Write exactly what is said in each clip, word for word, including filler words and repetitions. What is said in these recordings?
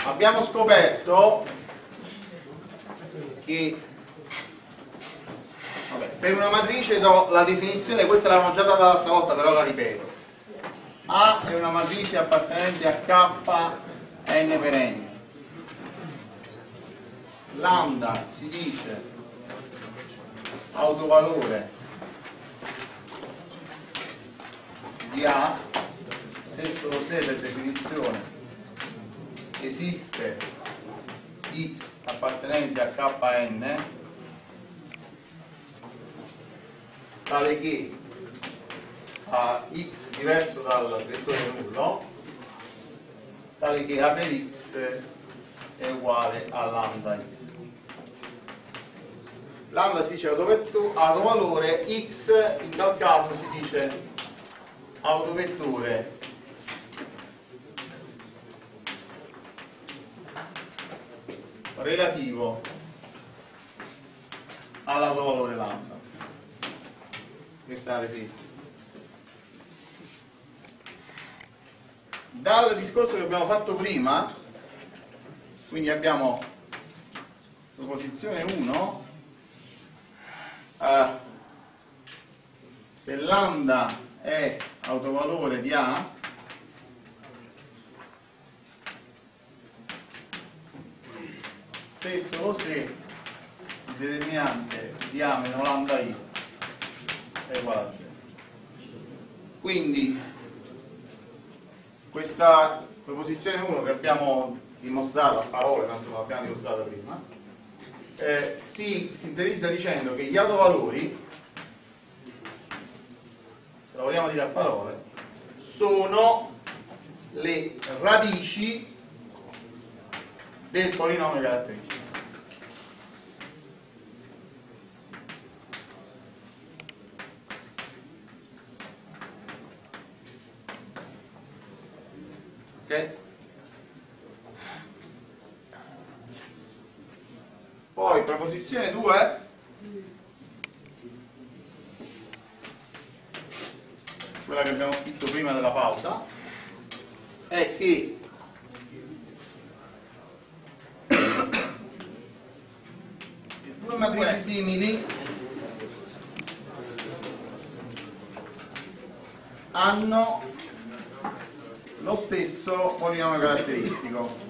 abbiamo scoperto che vabbè, per una matrice do la definizione, questa l'avevamo già data l'altra volta, però la ripeto. A è una matrice appartenente a K n per n. Lambda si dice autovalore di A se solo se per definizione esiste x appartenente a Kn tale che a x diverso dal vettore nullo, tale che A per x è uguale a lambda x. Lambda si dice autovalore, x in tal caso si dice autovettore relativo all'autovalore lambda. Questa è la definizione. Dal discorso che abbiamo fatto prima, quindi abbiamo proposizione uno, eh, se lambda è autovalore di A, se e solo se il determinante di A meno lambda I è uguale a zero. Quindi questa proposizione uno che abbiamo dimostrato a parole, ma insomma l'abbiamo dimostrato prima, eh, si sintetizza dicendo che gli autovalori, se lo vogliamo dire a parole, sono le radici del polinomio caratteristico. Ok? Poi proposizione due, quella che abbiamo scritto prima della pausa, è che due matrici simili hanno lo stesso polinomio caratteristico.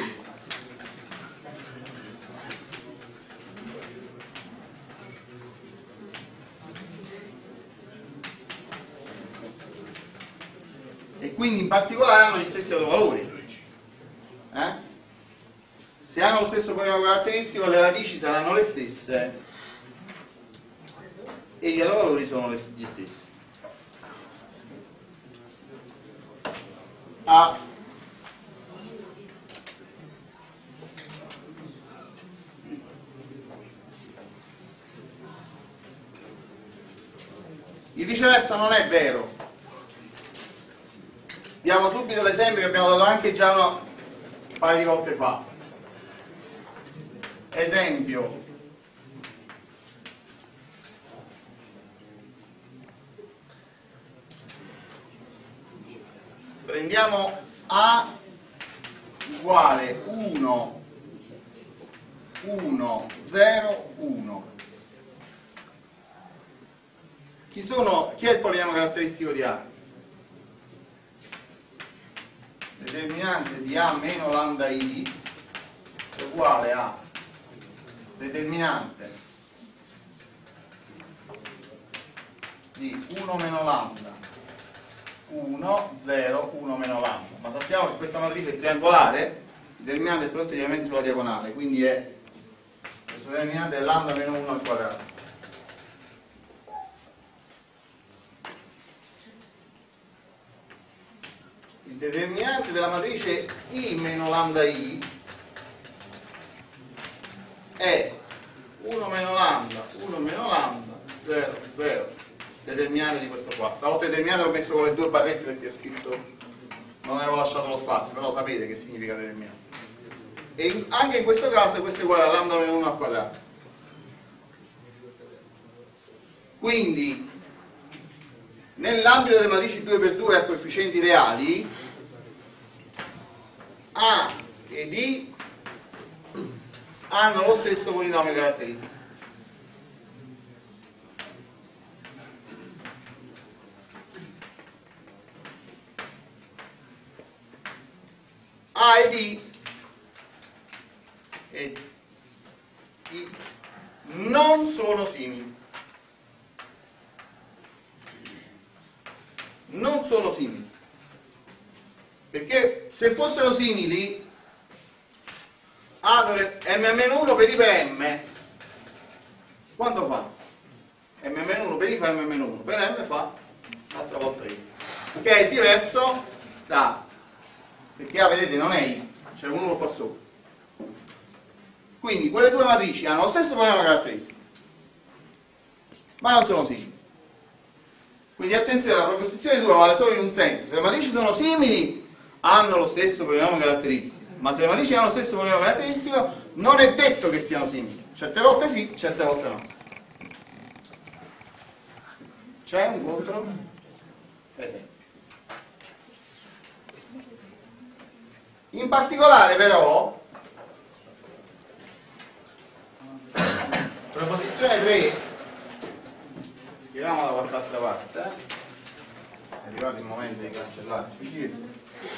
E quindi in particolare hanno gli stessi autovalori. Eh? Se hanno lo stesso polinomio caratteristico, le radici saranno le stesse e gli autovalori sono gli stessi. A il viceversa non è vero. Diamo subito l'esempio che abbiamo dato anche già un paio di volte fa. Esempio: prendiamo A uguale uno, uno, zero, uno. Chi sono, chi è il polinomio caratteristico di A? Determinante di A meno lambda I è uguale a determinante di uno meno lambda, uno, zero, uno meno lambda. Ma sappiamo che questa matrice è triangolare, il determinante è il prodotto di elementi sulla diagonale, quindi è questo determinante è lambda meno uno al quadrato. Il determinante della matrice I meno lambda I è uno meno lambda, uno meno lambda, zero, zero. Determinante di questo qua. Stavolta determinante l'ho messo con le due barrette perché ho scritto, non avevo lasciato lo spazio, però sapete che significa determinante. E anche in questo caso questo è uguale a lambda meno uno al quadrato. Quindi nell'ambito delle matrici due per due a coefficienti reali, A e D hanno lo stesso polinomio caratteristico. A e D e I non sono simili. Non sono simili. Perché se fossero simili, A dovrebbe, M meno uno per I per M, quanto fa? M meno uno per I fa M meno uno, per M fa l'altra volta I, che è diverso da A, perché A, vedete, non è I, c'è un uno qua sopra. Quindi quelle due matrici hanno lo stesso polinomio caratteristico, ma non sono simili. Quindi attenzione, la proposizione due vale solo in un senso: se le matrici sono simili hanno lo stesso polinomio caratteristico, ma se le matrici hanno lo stesso polinomio caratteristico non è detto che siano simili. Certe volte sì, certe volte no. C'è un contro esempio. In particolare però, proposizione tre, scriviamola da qualche altra parte, eh? È arrivato il momento di cancellarci.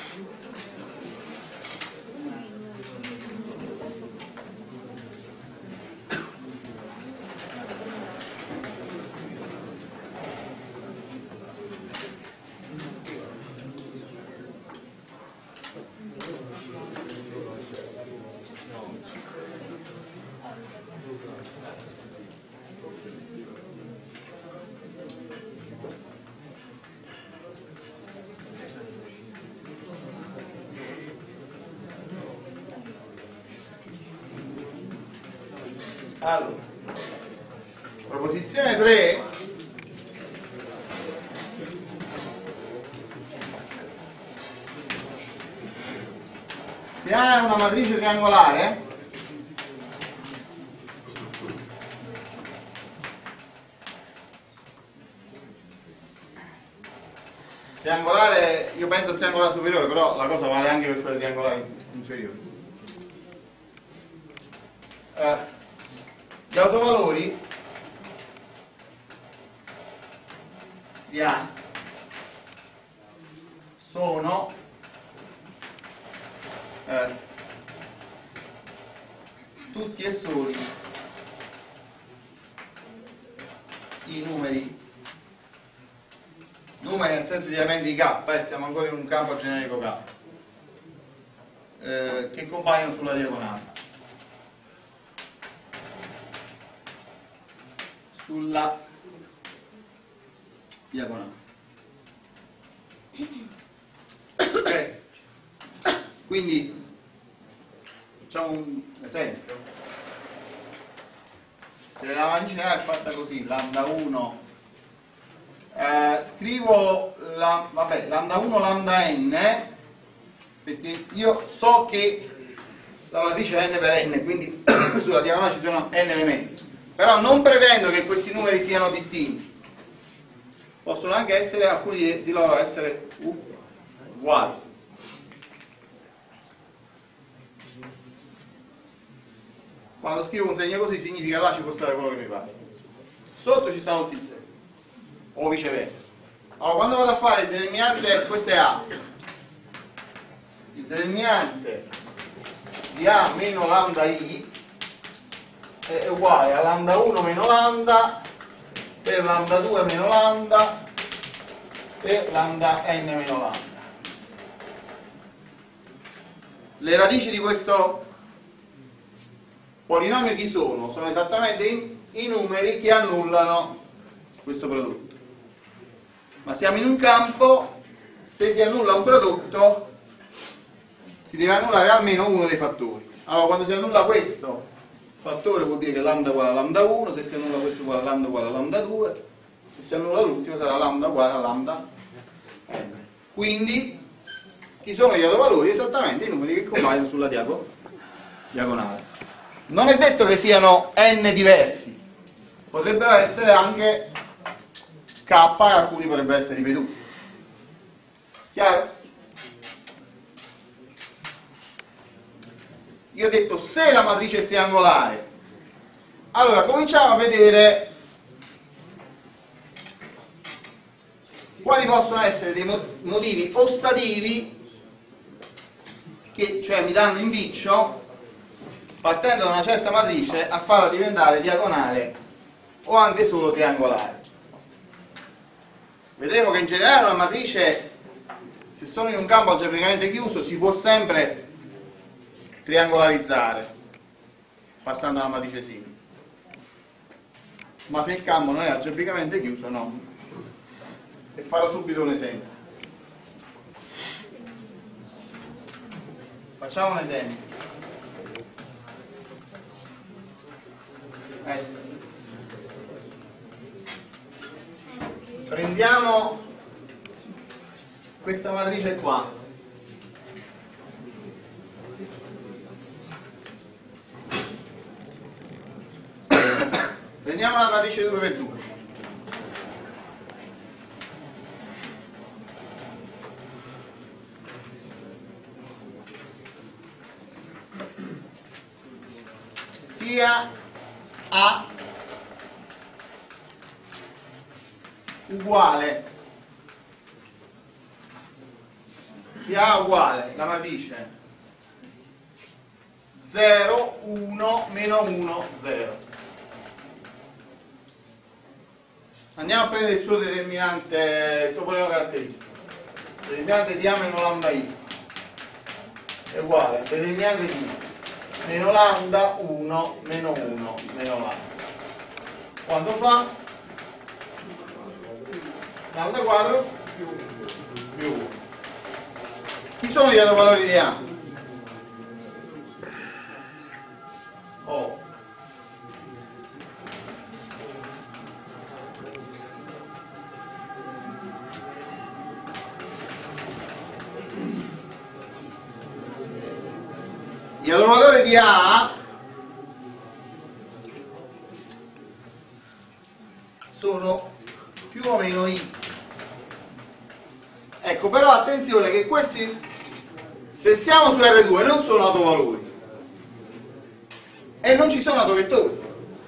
Allora, proposizione tre, se A è una matrice triangolare, triangolare, io penso al triangolare superiore, però la cosa vale anche per quelle triangolari inferiori. Eh, Gli autovalori di A sono eh, tutti e soli i numeri, numeri nel senso di elementi di K, eh, siamo ancora in un campo generico K, eh, che compaiono sulla diagonale. Sulla diagonale. Ok? Quindi facciamo un esempio. Se la matrice A è fatta così, lambda uno, eh, scrivo la, vabbè, lambda uno, lambda n, perché io so che la matrice è n per n, quindi sulla diagonale ci sono n elementi. Però non pretendo che questi numeri siano distinti, possono anche essere, alcuni di loro essere uguali. Quando scrivo un segno così significa là ci può stare quello che mi pare, sotto ci stanno tutti i zeri, o viceversa. Allora, quando vado a fare il determinante, questo è A, il determinante di A meno lambda I è uguale a lambda uno meno lambda per lambda due meno lambda per lambda n meno lambda. Le radici di questo polinomio chi sono? Sono esattamente i, i numeri che annullano questo prodotto. Ma siamo in un campo, se si annulla un prodotto si deve annullare almeno uno dei fattori. Allora, quando si annulla questo fattore vuol dire che lambda uguale a lambda uno, se si annulla questo uguale a lambda uguale a lambda due, se si annulla l'ultimo sarà lambda uguale a lambda n. Quindi chi sono gli autovalori? Esattamente i numeri che compaiono sulla diago diagonale. Non è detto che siano n diversi, potrebbero essere anche k, e alcuni potrebbero essere ripetuti. Chiaro? io ho detto se la matrice è triangolare, allora cominciamo a vedere quali possono essere dei motivi ostativi che cioè mi danno impiccio, partendo da una certa matrice, a farla diventare diagonale o anche solo triangolare. Vedremo che in generale una matrice, se sono in un campo algebricamente chiuso, si può sempre triangolarizzare passando alla matrice simile, ma se il campo non è algebricamente chiuso no. E farò subito un esempio. Facciamo un esempio. Adesso prendiamo questa matrice qua. Prendiamo la matrice due per due. Sia A uguale sia A uguale la matrice zero, uno, meno uno, zero. Andiamo a prendere il suo determinante, il suo polinomio caratteristico. Il determinante di A meno lambda I è uguale al determinante di meno lambda uno meno uno meno lambda. Quanto fa? Lambda quadro più uno. Chi sono gli autovalori di A? O. Gli autovalori di A sono più o meno I. Ecco, però attenzione che questi, se siamo su R due, non sono autovalori e non ci sono autovettori.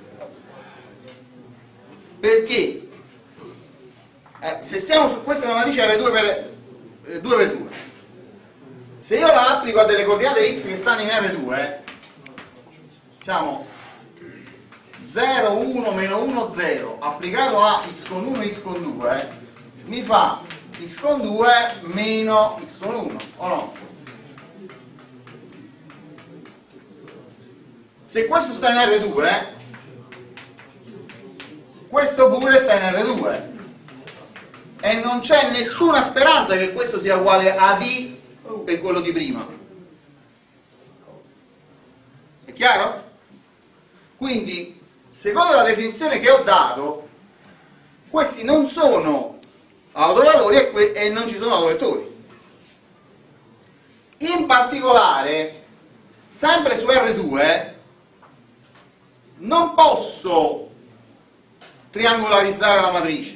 Perché? Eh, se siamo su questa è una matrice R due per eh, due per due. Se io la applico a delle coordinate x che stanno in R due, diciamo zero, uno, meno uno, zero, applicato a x con uno, x con due, mi fa x con due meno x con uno, o no? Se questo sta in R due, questo pure sta in R due, e non c'è nessuna speranza che questo sia uguale a D per quello di prima. È chiaro? Quindi, secondo la definizione che ho dato, questi non sono autovalori e, que e non ci sono autovettori. In particolare, sempre su R due, non posso triangolarizzare la matrice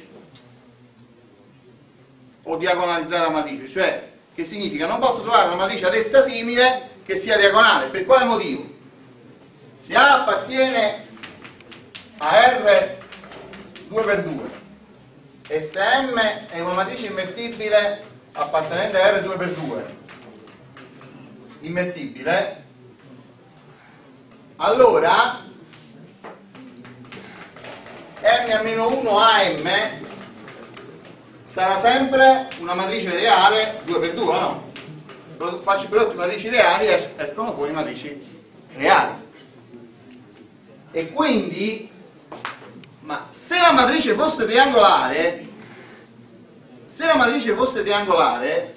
o diagonalizzare la matrice, cioè che significa non posso trovare una matrice ad essa simile che sia diagonale. Per quale motivo? Se A appartiene a R due per due e se M è una matrice immettibile appartenente a R due per due, immettibile, allora M a meno uno A M sarà sempre una matrice reale due per due, no? Faccio i prodotti matrici reali e escono fuori matrici reali. E quindi, ma se la matrice fosse triangolare, se la matrice fosse triangolare,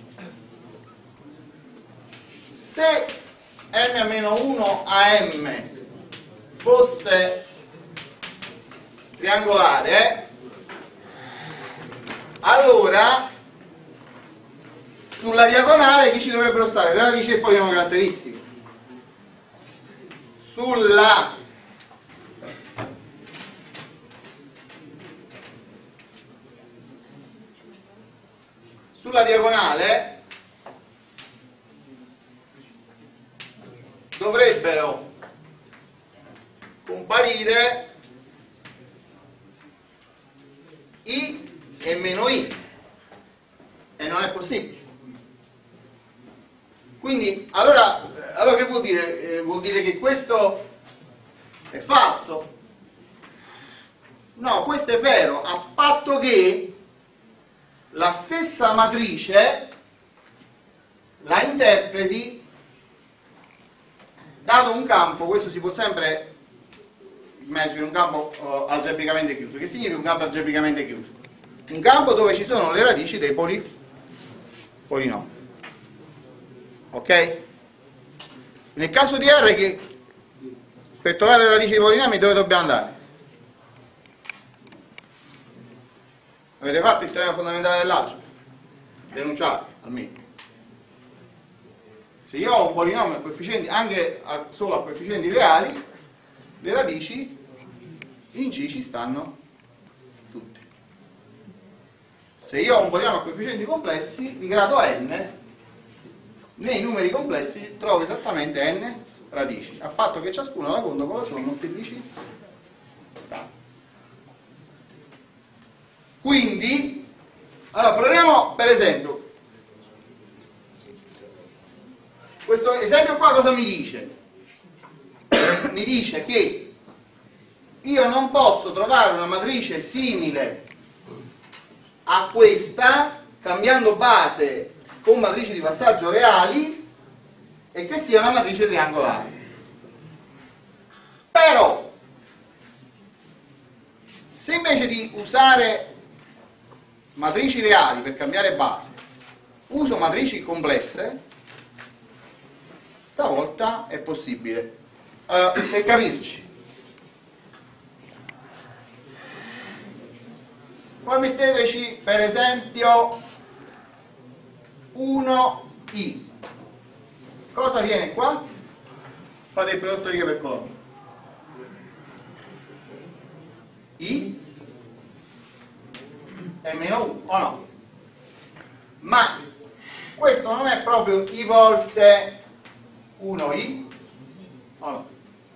se M a meno uno A M fosse triangolare, allora sulla diagonale chi ci dovrebbero stare? Le radici e poi polinomio caratteristico. Sulla sulla diagonale dovrebbero comparire i e meno i, e non è possibile. Quindi allora, allora che vuol dire? Eh, vuol dire che questo è falso? No, questo è vero, a patto che la stessa matrice la interpreti dato un campo. Questo si può sempre immaginare un campo uh, algebricamente chiuso. Che significa un campo algebricamente chiuso? Un campo dove ci sono le radici dei poli, polinomi. Ok? Nel caso di R, che per trovare le radici dei polinomi dove dobbiamo andare? Avete fatto il teorema fondamentale dell'algebra? Denunciate, almeno. Se io ho un polinomio a coefficienti, anche a, solo a coefficienti reali, le radici in G ci stanno tutte. Se io ho un polinomio a coefficienti complessi di grado n, nei numeri complessi trovo esattamente n radici, a patto che ciascuna la conto con la sua molteplicità. Quindi, allora proviamo per esempio, questo esempio qua cosa mi dice? Mi dice che io non posso trovare una matrice simile a questa cambiando base con matrici di passaggio reali e che sia una matrice triangolare. Però se invece di usare matrici reali per cambiare base uso matrici complesse, stavolta è possibile. Uh, per capirci, poi metteteci per esempio uno i. Cosa viene qua? Fate il prodotto righe per colonna. I è meno uno, o no? Ma questo non è proprio i volte uno i, o no?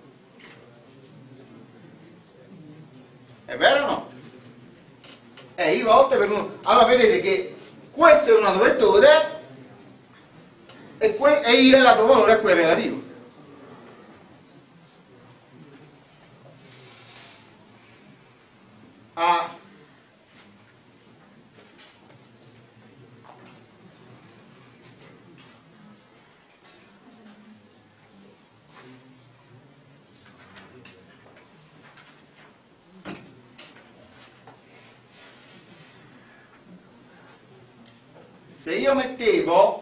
È vero o no? È i volte per uno. Allora vedete che questo è un lato vettore e, que e il lato valore è quel relativo. A se io mettevo,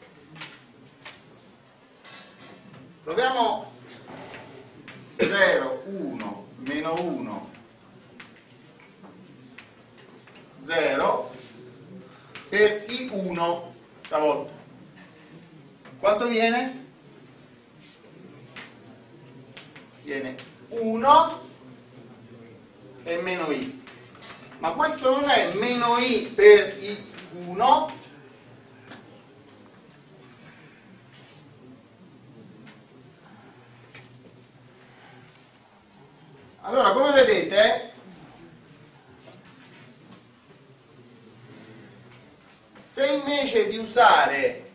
proviamo zero, uno, meno uno, zero per i uno stavolta, quanto viene? Viene uno e meno i, ma questo non è meno i per i uno, allora come vedete se invece di usare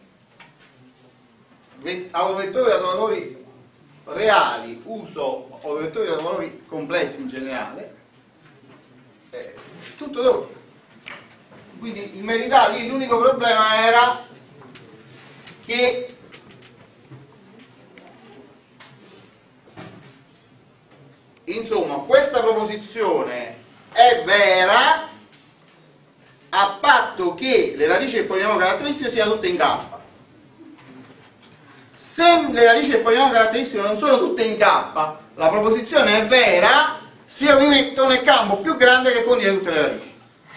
autovettori ad valori reali uso autovettori ad valori complessi in generale, eh, tutto doppio. Quindi in verità lì l'unico problema era che insomma questa proposizione è vera a patto che le radici del polinomio caratteristico siano tutte in K. Se le radici del polinomio caratteristico non sono tutte in K, la proposizione è vera se io mi metto nel campo più grande che contiene tutte le radici.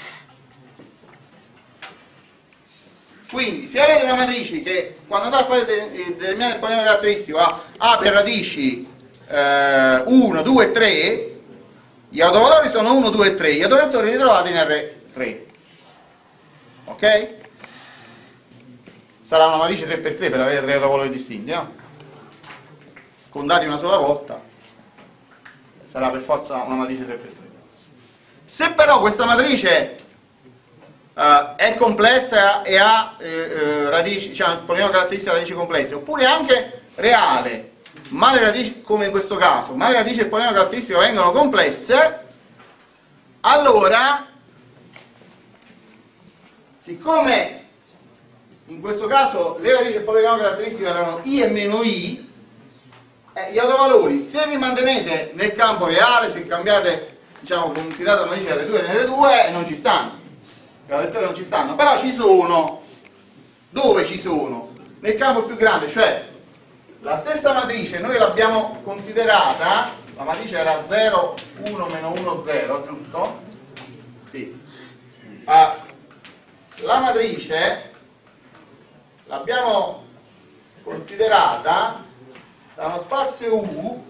Quindi se avete una matrice che quando andate a fare determinare il polinomio caratteristico ha, ha per radici eh, uno, due, tre, gli autovalori sono uno, due e tre, gli autovettori li trovate in R tre. Ok? Sarà una matrice tre per tre per avere tre autovalori distinti, no? con dati una sola volta, sarà per forza una matrice tre per tre. Se però questa matrice uh, è complessa e ha eh, eh, radici, diciamo, polinomio caratteristico a radici complesse, oppure anche reale, ma le radici, come in questo caso, ma le radici del polinomio caratteristico vengono complesse, allora, siccome in questo caso le radici del polinomio caratteristico erano i e meno i, eh, gli autovalori, se vi mantenete nel campo reale, se cambiate, diciamo, considerate la matrice erre due e erre due, non ci stanno, i vettori non ci stanno, però ci sono. Dove ci sono? Nel campo più grande, cioè la stessa matrice noi l'abbiamo considerata, la matrice era zero, uno, meno uno, zero, giusto? Sì. Ah, la matrice l'abbiamo considerata da uno spazio U,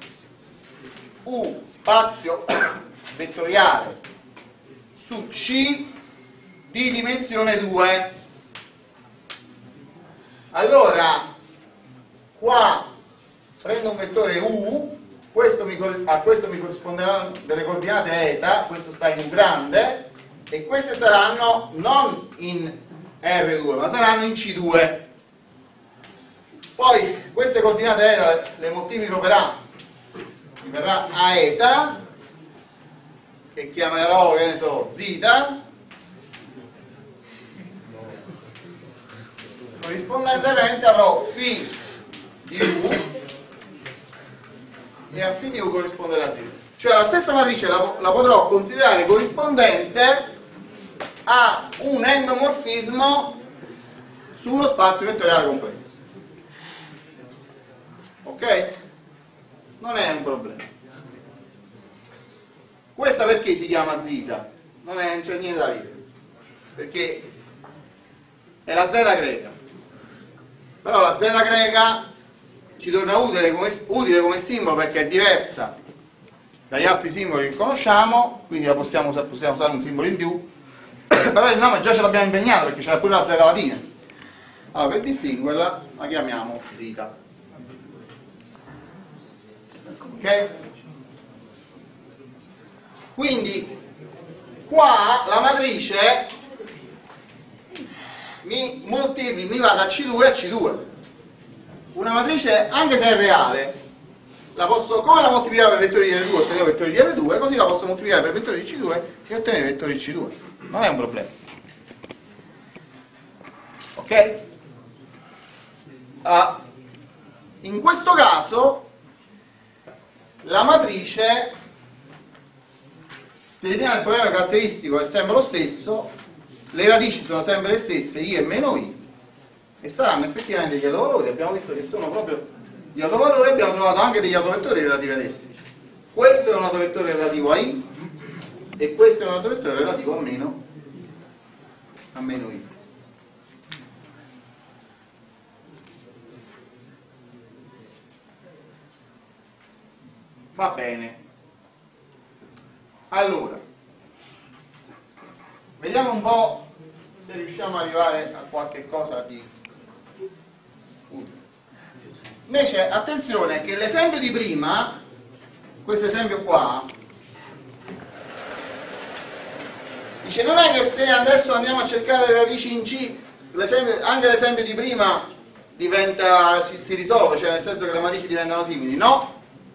U spazio vettoriale su C di dimensione due. Allora, qua prendo un vettore U, questo mi, a questo mi corrisponderanno delle coordinate eta, questo sta in U grande, e queste saranno non in erre due, ma saranno in C due. Poi queste coordinate eta le moltiplico per A, mi verrà A eta, che chiamerò, che ne so, zeta, corrispondentemente avrò φ di U e a φ di U corrisponderà a zeta. Cioè la stessa matrice la, la potrò considerare corrispondente a un endomorfismo su uno spazio vettoriale complesso. Ok? Non è un problema. Questa perché si chiama zeta? Non c'è niente da dire, perché è la zeta greca. Però la zeta greca ci torna utile come, utile come simbolo perché è diversa dagli altri simboli che conosciamo, quindi la possiamo, possiamo usare un simbolo in più, però il nome già ce l'abbiamo impegnato perché c'è pure la zeta latina. Allora, per distinguerla la chiamiamo zeta. Ok? Quindi qua la matrice mi moltiplica, mi va da C due a C due. Una matrice, anche se è reale, la posso, come la moltiplicare per vettori di erre due ottenere vettori di erre due, così la posso moltiplicare per vettori di C due e ottenere vettori di C due. Non è un problema. Ok? Uh, in questo caso la matrice determinata il problema caratteristico è sempre lo stesso, le radici sono sempre le stesse, i e meno i, e saranno effettivamente gli autovalori. Abbiamo visto che sono proprio gli autovalori, abbiamo trovato anche degli autovettori relativi ad essi. Questo è un autovettore relativo a i e questo è un autovettore relativo a meno a meno i. Va bene. Allora, vediamo un po' se riusciamo ad arrivare a qualche cosa di utile. Invece, attenzione che l'esempio di prima, questo esempio qua, dice non è che se adesso andiamo a cercare le radici in C, anche l'esempio di prima diventa, si, si risolve, cioè nel senso che le matrici diventano simili. No,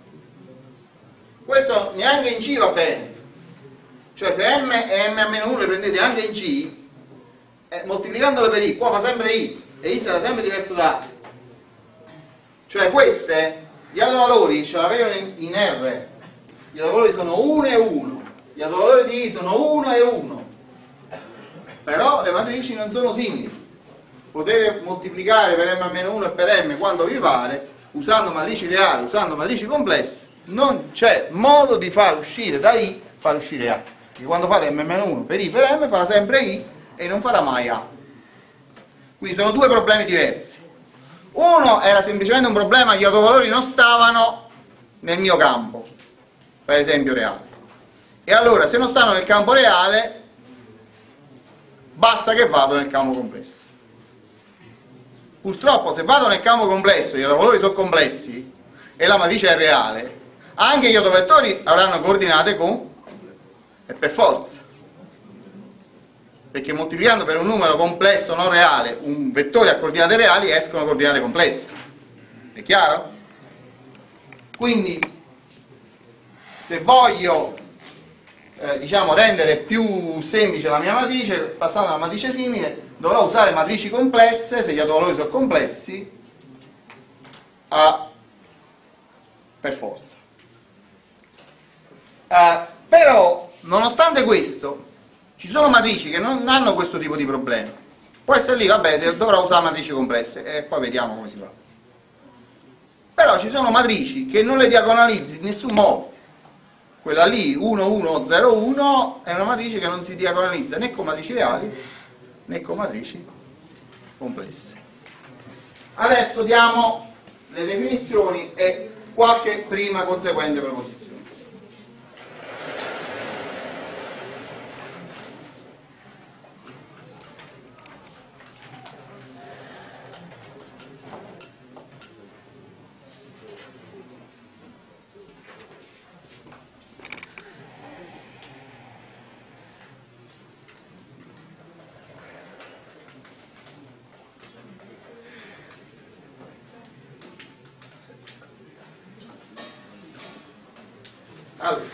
questo neanche in C va bene. Cioè se m e m a meno uno le prendete anche in C, eh, moltiplicandole per i, qua fa sempre i, e i sarà sempre diverso da A. Cioè queste, gli autovalori ce l'avevano in, in R, gli autovalori sono uno e uno, gli autovalori di i sono uno e uno, però le matrici non sono simili. Potete moltiplicare per m a meno uno e per m quando vi pare, usando matrici reali, usando matrici complesse, non c'è modo di far uscire da i, far uscire A. Perché quando fate m meno uno per i per m farà sempre i e non farà mai A. Quindi sono due problemi diversi. Uno era semplicemente un problema, gli autovalori non stavano nel mio campo, per esempio reale. E allora se non stanno nel campo reale, basta che vado nel campo complesso. Purtroppo se vado nel campo complesso, gli autovalori sono complessi, e la matrice è reale, anche gli autovettori avranno coordinate con e per forza, perché moltiplicando per un numero complesso non reale un vettore a coordinate reali escono coordinate complesse. È chiaro? Quindi se voglio eh, diciamo rendere più semplice la mia matrice, passando da una matrice simile, dovrò usare matrici complesse, se gli autovalori sono complessi, a, per forza. Uh, però, nonostante questo, ci sono matrici che non hanno questo tipo di problema. Può essere lì, vabbè, dovrò usare matrici complesse e poi vediamo come si fa. Però ci sono matrici che non le diagonalizzi in nessun modo. Quella lì, uno uno zero uno, è una matrice che non si diagonalizza né con matrici reali né con matrici complesse. Adesso diamo le definizioni e qualche prima conseguente proposizione. Allora,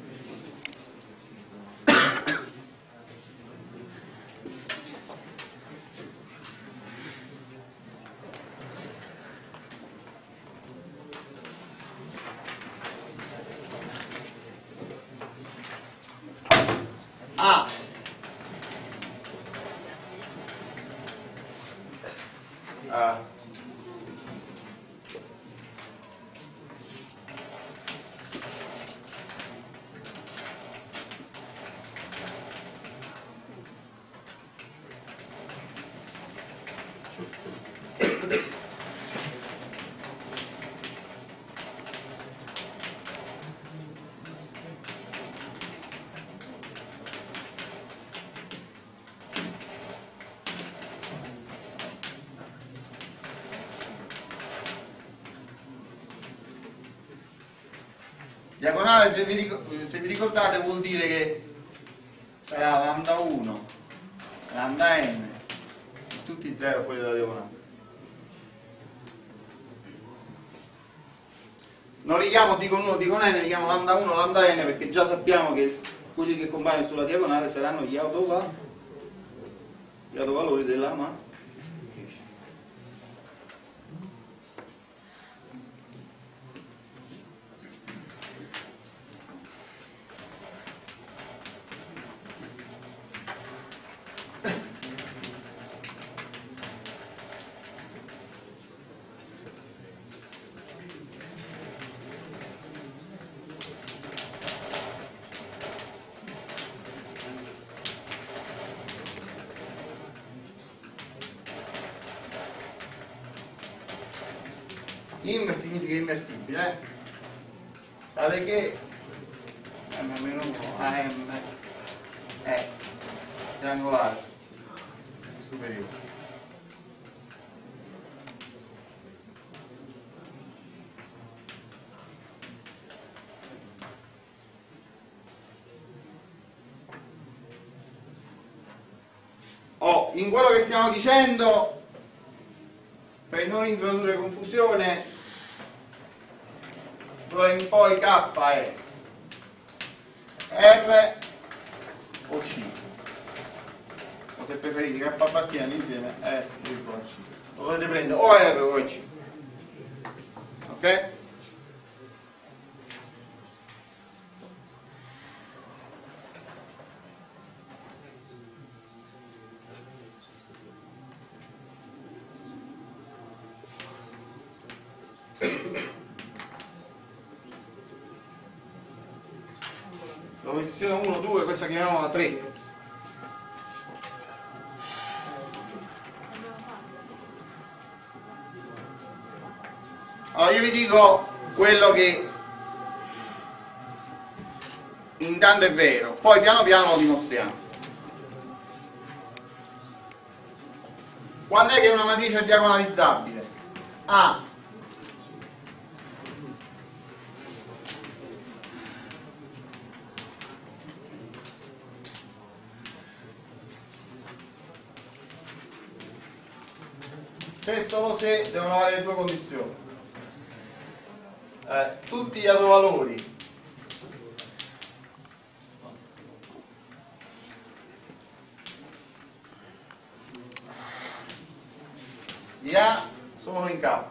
A A diagonale, se vi, se vi ricordate, vuol dire che sarà lambda uno, lambda n, tutti zero fuori dalla diagonale. Non li chiamo D con uno, D con n, li chiamo lambda uno, lambda n, perché già sappiamo che quelli che compaiono sulla diagonale saranno gli autovalori, gli autovalori della matrice. Im significa invertibile, eh? Tale che m meno uno a m è triangolare superiore. Oh, in quello che stiamo dicendo, per non introdurre confusione, d'ora in poi K è R o C, o se preferite K appartiene all'insieme è virgola C. Lo potete prendere o R o C, ok? La posizione uno, due, questa chiamiamola tre. Allora io vi dico quello che intanto è vero, poi piano piano lo dimostriamo. Quando è che una matrice è diagonalizzabile? A se e solo se devono avere le due condizioni. Eh, tutti gli autovalori di A sono in K.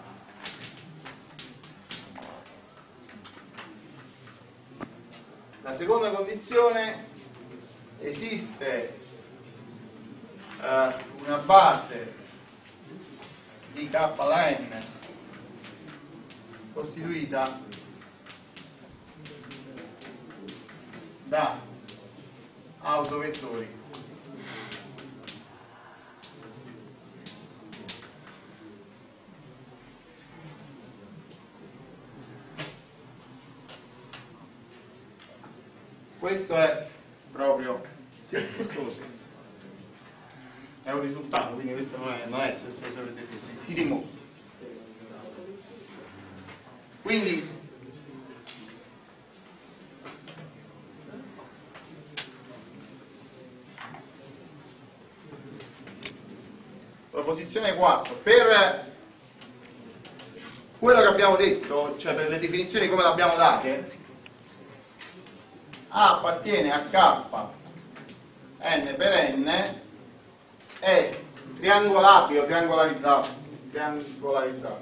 La seconda condizione: esiste eh, una base di K alla N costituita da autovettori questo è proprio sì, questo sì. È un risultato, quindi questo non è, non è se solo per definizione, si dimostra. Quindi proposizione quattro, per quello che abbiamo detto, cioè per le definizioni come le abbiamo date, A appartiene a K n per n, è triangolabile o triangolarizzato, triangolarizzato.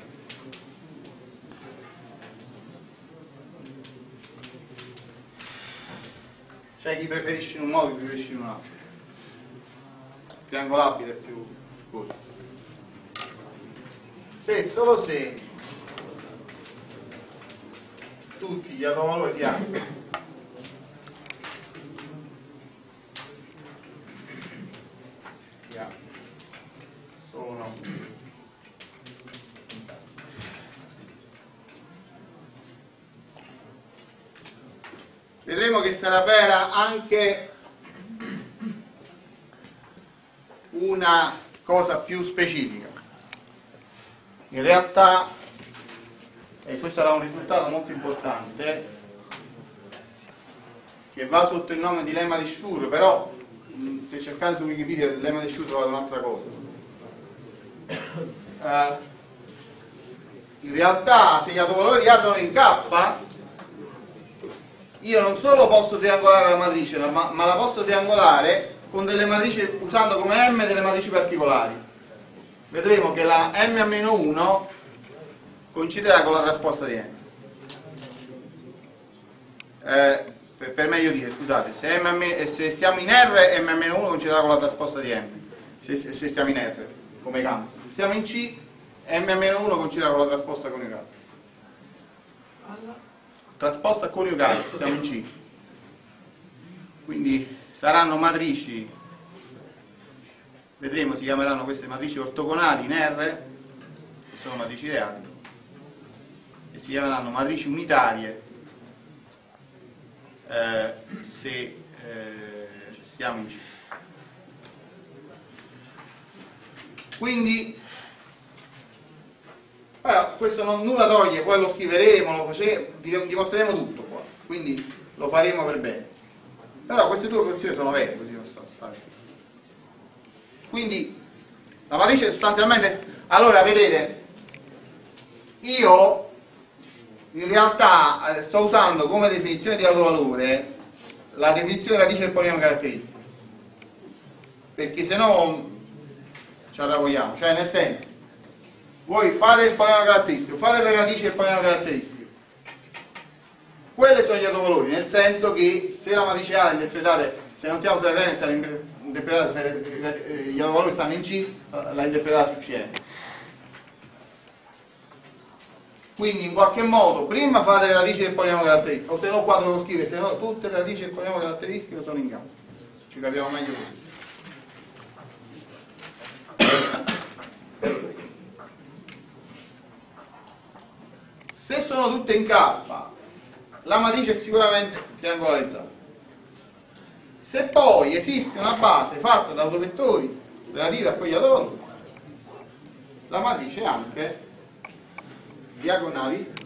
C'è chi preferisce in un modo, chi preferisce in un altro. Triangolabile è più corto. Se e solo se tutti gli autovalori di A sono vedremo che sarà vera anche una cosa più specifica. In realtà, e questo sarà un risultato molto importante che va sotto il nome di lemma di Schur, però se cercate su Wikipedia il lemma di Schur trovate un'altra cosa. Uh, in realtà se gli autovalori di A sono in K, io non solo posso triangolare la matrice, ma, ma la posso triangolare con delle matrici, usando come M delle matrici particolari. Vedremo che la M a meno uno coinciderà con la trasposta di M. Eh, per, per meglio dire, scusate, se, M a, se stiamo in R, M a meno uno coinciderà con la trasposta di M, se, se, se stiamo in R come campo. Se stiamo in C, M a meno uno coinciderà con la trasposta coniugale. Trasposta coniugale, se stiamo in C. Quindi saranno matrici, vedremo, si chiameranno queste matrici ortogonali in R, che sono matrici reali, e si chiameranno matrici unitarie eh, se eh, stiamo in C. Quindi allora, questo non, nulla toglie, poi lo scriveremo, lo facemo, dimostreremo tutto qua, quindi lo faremo per bene. Però queste due posizioni sono vere, così non stanno scritte. Quindi la matrice sostanzialmente, allora vedete, io in realtà sto usando come definizione di autovalore la definizione radice del polinomio caratteristico, perché se no ci arravogliamo, cioè nel senso, voi fate il polinomio caratteristico, fate le radici del polinomio caratteristico, quelle sono gli autovalori, nel senso che se la matrice A la interpretate, se non siamo su R N, sarà interpretata, se gli autovalori stanno in C, la interpretate su C N. Quindi in qualche modo prima fate le radici del polinomio caratteristico, o se no qua devo scrivere, se no tutte le radici del polinomio caratteristico sono in campo. Ci capiamo meglio così. Se sono tutte in K, la matrice è sicuramente triangolarizzata. Se poi esiste una base fatta da autovettori relativa a quegli autovalori, la matrice è anche diagonalizzata.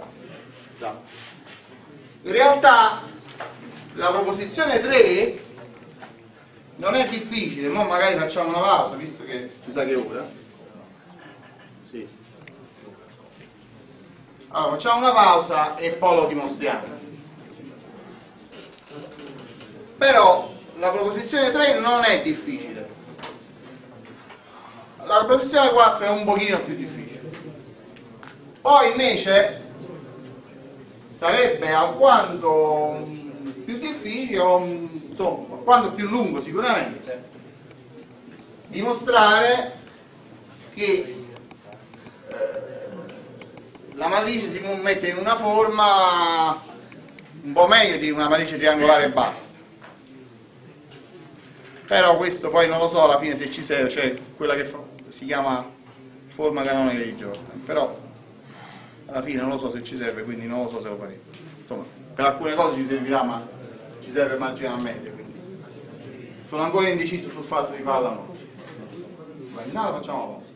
In realtà la proposizione tre non è difficile, ma magari facciamo una pausa, visto che mi sa che è ora. Sì. Allora facciamo una pausa e poi lo dimostriamo. Però la proposizione tre non è difficile, la proposizione quattro è un pochino più difficile. Poi invece sarebbe alquanto più difficile, o insomma alquanto più lungo sicuramente, dimostrare che la matrice si può mettere in una forma un po' meglio di una matrice triangolare e basta. Però questo poi non lo so alla fine se ci serve, cioè quella che fa, si chiama forma canonica di Jordan, però alla fine non lo so se ci serve, quindi non lo so se lo faremo. Insomma, per alcune cose ci servirà, ma ci serve marginalmente, quindi sono ancora indeciso sul fatto di farla o no. Beh, intanto facciamo la pausa.